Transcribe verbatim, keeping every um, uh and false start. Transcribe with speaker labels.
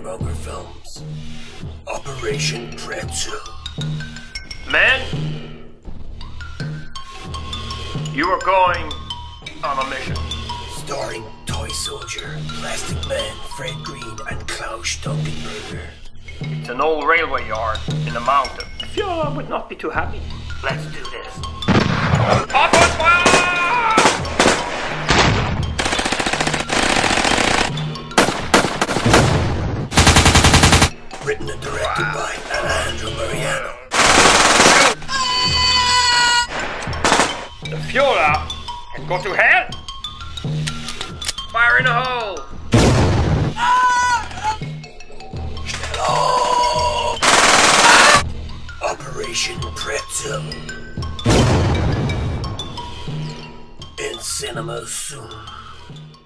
Speaker 1: Scaremonger films. Operation Pretzel.
Speaker 2: Men, you are going on a mission.
Speaker 1: Starring Toy Soldier, Plastic Man, Fred Green, and Klaus Dunkenberger.
Speaker 2: It's an old railway yard in the mountain. Fiona would not be too happy. Let's do this. Open fire!
Speaker 1: Written and directed wow. by Alejandro Mariano.
Speaker 2: The Fiora can go to hell. Fire in the hole.
Speaker 1: Hello. Operation Pretzel. In cinemas soon.